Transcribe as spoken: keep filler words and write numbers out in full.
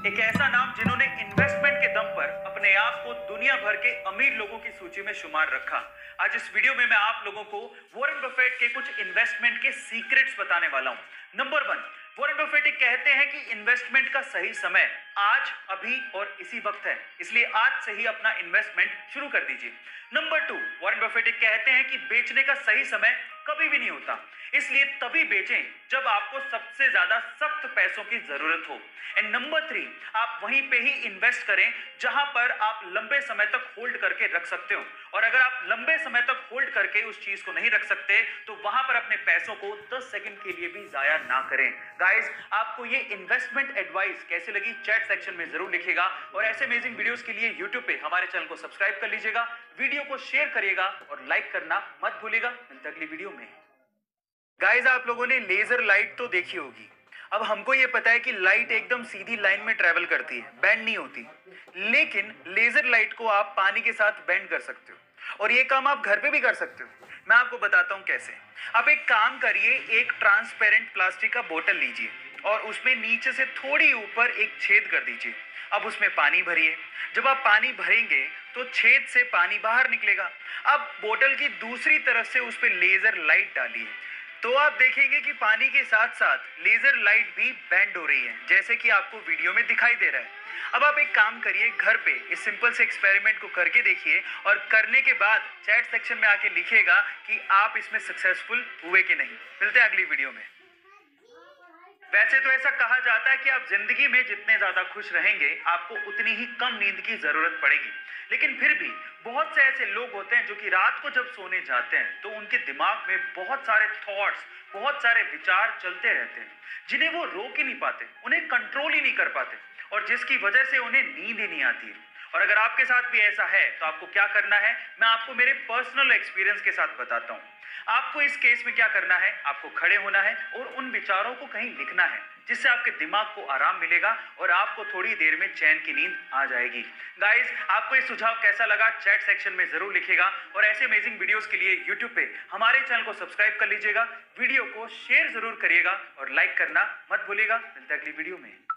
एक ऐसा नाम जिन्होंने इन्वेस्टमेंट के दम पर अपने आप को दुनिया भर के अमीर लोगों की सूची में शुमार रखा। आज इस वीडियो में मैं आप लोगों को वॉरेन बफेट के कुछ इन्वेस्टमेंट के सीक्रेट्स बताने वाला हूं। नंबर वन, वॉरेन बफेट कहते हैं कि इन्वेस्टमेंट का सही समय आज, अभी और इसी वक्त है, इसलिए आज से ही अपना इन्वेस्टमेंट शुरू कर दीजिए। नंबर टू, वॉरेन बफेट कहते हैं कि बेचने का सही समय कभी भी नहीं होता, इसलिए तभी बेचें जब आपको सबसे ज्यादा सख्त पैसों की जरूरत हो। एंड नंबर थ्री, आप वहीं पे ही इन्वेस्ट करें जहां पर आप लंबे समय तक होल्ड करके रख सकते हो, और अगर आप लंबे समय तक होल्ड करके उस चीज को नहीं रख सकते तो वहां पर अपने पैसों को दस सेकंड के लिए भी जाया ना करें। गाइस, आपको ये इन्वेस्टमेंट एडवाइस कैसी लगी चैट सेक्शन में जरूर लिखिएगा, और ऐसे अमेजिंग वीडियोस के लिए यूट्यूब पे हमारे चैनल को सब्सक्राइब कर लीजिएगा, वीडियो को शेयर करिएगा और लाइक करना मत भूलिएगा। मिलते अगली वीडियो में। गाइस, आप लोगों ने लेजर लाइट तो देखी होगी। अब हमको ये पता है कि लाइट एकदम सीधी लाइन में ट्रेवल करती है, बेंड नहीं होती, लेकिन लेजर लाइट को आप पानी के साथ बेंड कर सकते हो, और ये काम आप घर पे भी कर सकते हो। मैं आपको बताता हूँ कैसे। आप एक काम करिए, एक ट्रांसपेरेंट प्लास्टिक का बोतल लीजिए और उसमें नीचे से थोड़ी ऊपर एक छेद कर दीजिए। अब उसमें पानी भरिए। जब आप पानी भरेंगे तो छेद से पानी बाहर निकलेगा। अब बोतल की दूसरी तरफ से उस पर लेजर लाइट डालिए, तो आप देखेंगे कि पानी के साथ साथ लेजर लाइट भी बेंड हो रही है, जैसे कि आपको वीडियो में दिखाई दे रहा है। अब आप एक काम करिए, घर पे इस सिंपल से एक्सपेरिमेंट को करके देखिए, और करने के बाद चैट सेक्शन में आके लिखिएगा कि आप इसमें सक्सेसफुल हुए कि नहीं। मिलते हैं अगली वीडियो में। वैसे तो ऐसा कहा जाता है कि आप जिंदगी में जितने ज्यादा खुश रहेंगे आपको उतनी ही कम नींद की जरूरत पड़ेगी, लेकिन फिर भी बहुत से ऐसे लोग होते हैं जो कि रात को जब सोने जाते हैं तो उनके दिमाग में बहुत सारे थॉट्स, बहुत सारे विचार चलते रहते हैं, जिन्हें वो रोक ही नहीं पाते, उन्हें कंट्रोल ही नहीं कर पाते, और जिसकी वजह से उन्हें नींद ही नहीं आती है। और अगर आपके साथ भी ऐसा है तो आपको क्या करना है, मैं आपको मेरे पर्सनल एक्सपीरियंस के साथ बताता हूँ। आपको इस केस में क्या करना है, आपको खड़े होना है और उन विचारों को कहीं लिखना है, जिससे आपके दिमाग को आराम मिलेगा और आपको थोड़ी देर में चैन की नींद आ जाएगी। गाइस, आपको ये सुझाव कैसा लगा चैट सेक्शन में जरूर लिखिएगा, और ऐसे अमेजिंग वीडियोस के लिए यूट्यूब पे हमारे चैनल को सब्सक्राइब कर लीजिएगा, वीडियो को शेयर जरूर करिएगा और लाइक करना मत भूलिएगा। मिलते हैं अगली वीडियो में।